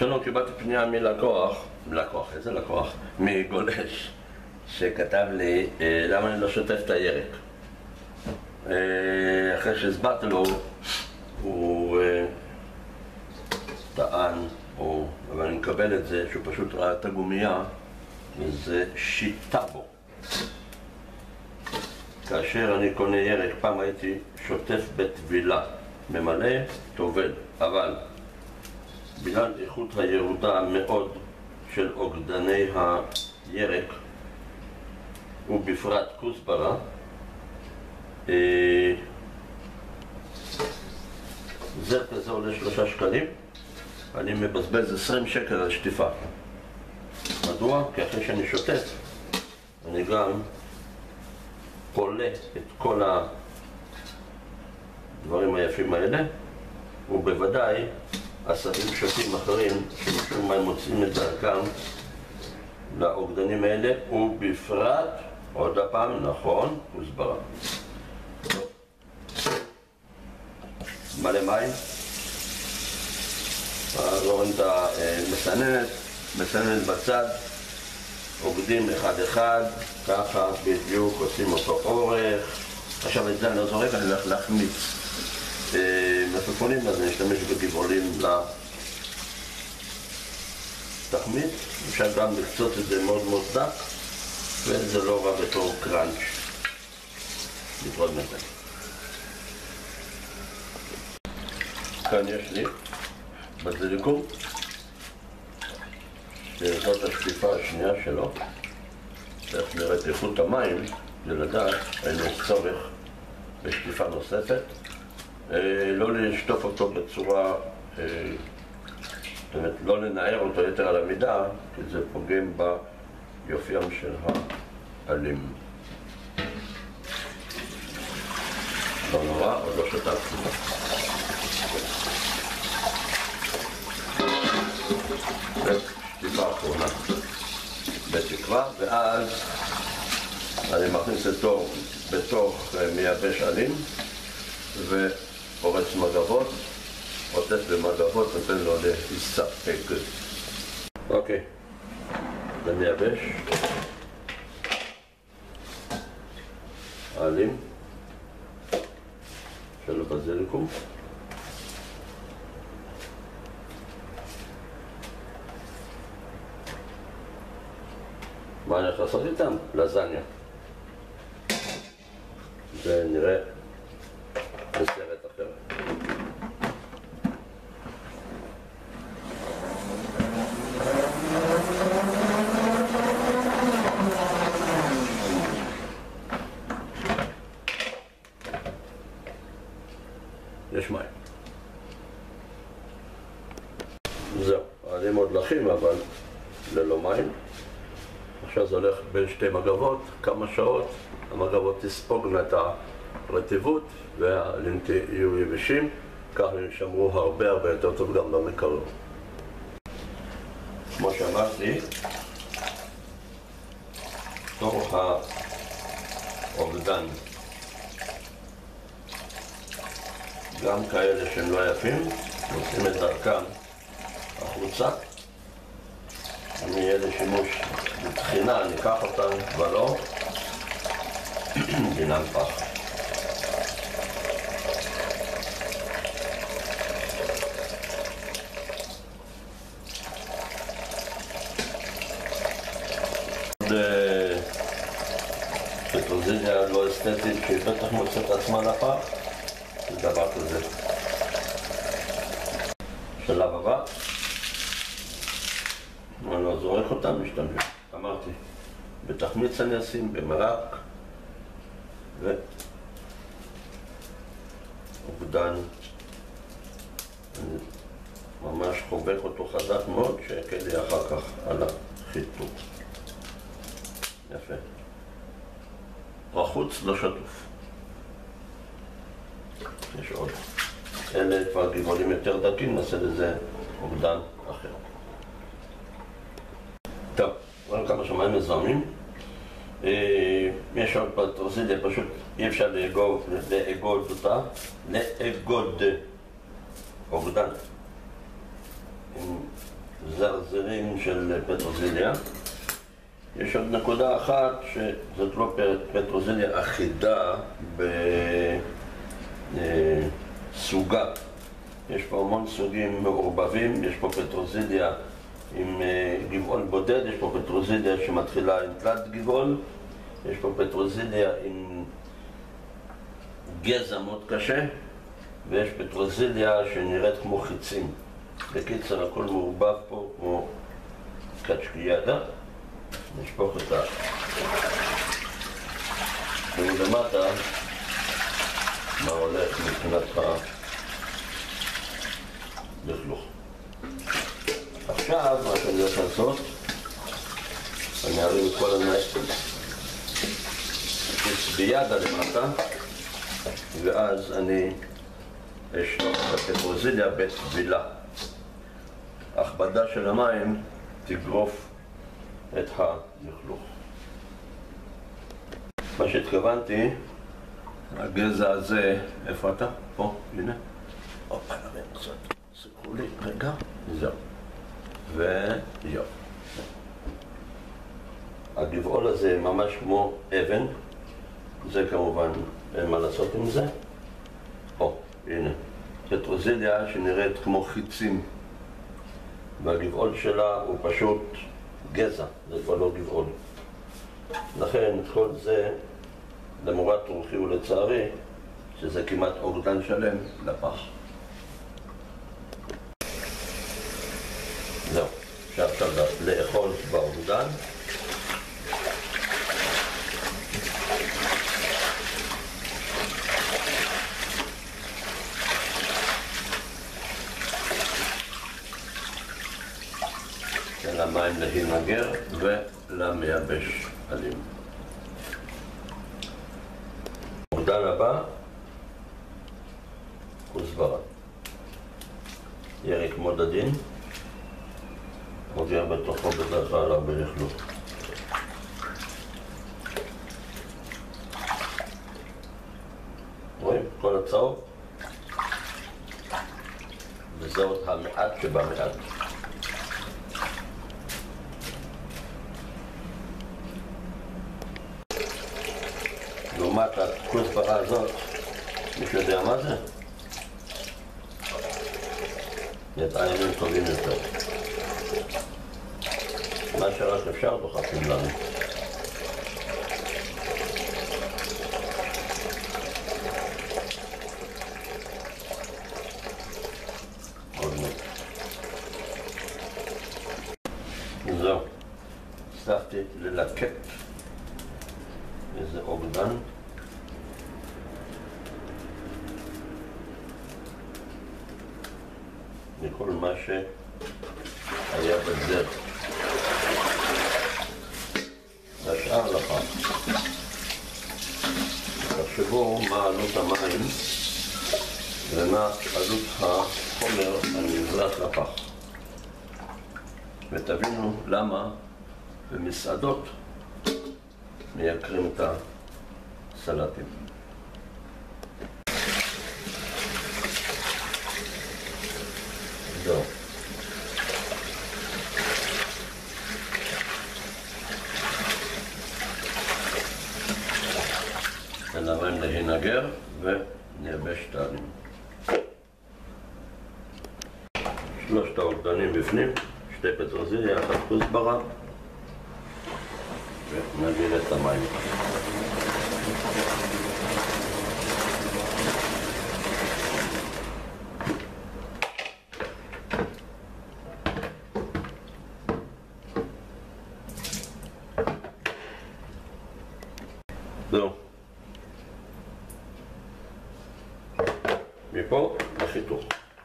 שלום, קיבלתי פנייה איזה לקוח? מגולש שכתב לי למה אני לא שוטף את הירק. אחרי שהסברתי לו, הוא טען, אבל אני מקבל את זה, שהוא פשוט ראה את הגומייה וזה שיטה בו. כאשר אני קונה ירק, פעם הייתי שוטף בטבילה, ממלא, טובל, אבל בגלל איכות הירודה מאוד של אוגדני הירק ובפרט כוסברה, זר כזה עולה 3 שקלים, אני מבזבז 20 שקל על שטיפה. מדוע? כי אחרי שאני שוטף אני גם פולה את כל הדברים היפים האלה, ובוודאי עשבים שוטים אחרים שמשום מה מוצאים את דרכם לאוגדנים האלה, ובפרט, עוד הפעם, נכון, כוסברה. מלא מים, רואים את המסננת בצד, עובדים אחד-אחד, ככה בדיוק עושים אותו אורך. עכשיו את זה אני לא זורק, אני הולך להחמיץ מלפפונים, אז אני אשתמש בגבעולים לתחמיץ. אפשר גם לקצוץ את זה מאוד מאוד דק, וזה לא רע בתור קראנץ'. נתרוד מזה. כאן יש לי בזיליקום, שזאת השטיפה השנייה שלו. איך נראית איכות המים, זה לדעת, האם יש צורך בשטיפה נוספת. לא לשטוף אותו בצורה, זאת אומרת, לא לנער אותו יותר על המידה, כי זה פוגם ביופיים של העלים. לא נורא, עוד לא שטפתי. שטיפה אחרונה בתקווה, ואז אני מכניס אותו בתוך מייבש עלים ופורץ מגבות, עוטף במגבות, נותן לו להסתפק. אוקיי, זה מייבש העלים של הבזיליקום. מה אני הולך לעשות איתם? לזניה. זה נראה בסרט אחר. יש מים. זהו, העלים עוד לחים אבל ללא מים. עכשיו זה הולך בין שתי מגבות, כמה שעות, המגבות תספוגנה את הרטיבות והעלים יהיו יבשים, כך הם ישמרו הרבה יותר טוב גם במקרר. כמו שאמרתי, תוך האוגדן, גם כאלה שהם לא יפים, נותנים את דרכם החוצה. אם יהיה לשימוש בתחינה, אני אקח אותם, ולא דינם פח. פטרוזיליה לא אסתטית, שהיא בטח מוצאת עצמה לפח, זה דבר כזה. שלב הבא, אני לא זורק אותם, משתמש. אמרתי, בתחמיץ אני אשים, במרק, ואוגדן. אני ממש חובק אותו חזק מאוד, שיקל לי אחר כך על החיתוך. יפה. רחוץ לא שטוף. יש עוד. אלה כבר גבעולים יותר דקים, נעשה לזה אוגדן אחר. טוב, רואים כמה שמיים מזוהמים. יש עוד פטרוזיליה, פשוט אי אפשר לאגוד אותה, לאגוד אוגדן עם זרים של פטרוזיליה. יש עוד נקודה אחת שזאת לא פטרוזיליה אחידה בסוגה. יש פה המון סוגים מעורבבים, יש פה פטרוזיליה עם גבעול בודד, יש פה פטרוזיליה שמתחילה עם תלת גבעול, יש פה פטרוזיליה עם גזע מאוד קשה, ויש פטרוזיליה שנראית כמו חיצים. בקיצר, הכל מעורבב פה כמו קצ'קיאדה. נשפוך את ולמטה מה הולך מבחינת הלכלוך. עכשיו, מה שאני הולך לעשות, אני ארים את כל בידה למטה, ואז אני אשלוף את הפטרוזיליה בטבילה. הכבדה של המים תגרוף את הלכלוך. מה שהתכוונתי, הגזע הזה, איפה אתה? פה, הנה. אופה, נראה קצת. סקרו לי, רגע, זהו. ויו. הגבעול הזה ממש כמו אבן. זה כמובן, אין מה לעשות עם זה. הנה. פטרוזיליה שנראית כמו חיצים. והגבעול שלה הוא פשוט גזע, זה כבר לא גבעול. לכן את כל זה, למורת רוחי ולצערי, שזה כמעט אוגדן שלם, לפח. זהו, אפשר עכשיו לאכול באוגדן. למים להינגר ולמייבש עלים. אוגדן הבא, כוסברה. ירק מאוד עדין, מודיע בתוכו בדרך כלל הרבה לכלוך. רואים? כל הצהוב. וזה עוד המעט שבמעט. לעומת הכוסברה הזאת, מישהו יודע מה זה? ידיים טובים יותר. מה שרק אפשר דוחפים לנו. עוד מעט. זהו. הצלחתי ללקט איזה אוגדן. מכל מה שהיה בדרך. והשאר לך. תחשבו מה עלות המים ומה עלות החומר הנזרק לפח. ותבינו למה במסעדות מייקרים את הסלטים. זהו. נלמד להינגר ונייבש את העלים. שלושת האוגדנים בפנים, שתי פטרוזיליה, אחת כוסברה, ונביא את המים. זהו. מפה לחיתוך.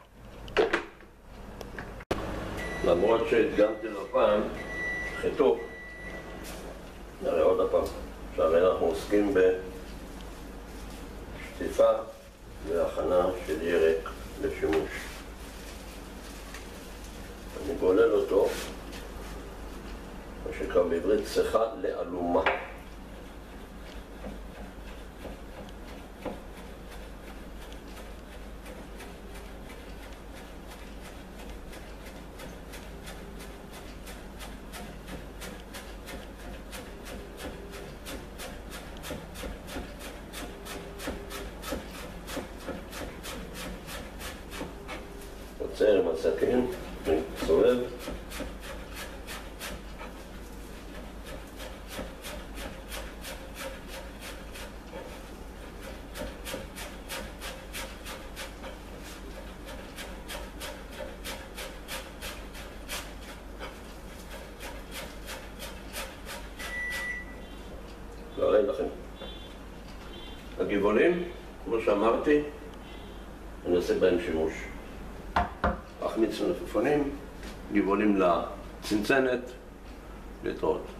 למרות שהדגמתי לו פעם חיתוך, נראה עוד הפעם. עכשיו אנחנו עוסקים בשטיפה והכנה של ירק לשימוש. אני גולל אותו, מה שקרא בעברית שיחה לאלומה. מצייר עם הסכין, מסובב. להראה לכם. הגבעולים, כמו שאמרתי, אני עושה בהם שימוש. החמיץ מלפפונים, גבעולים לצנצנת, להתראות.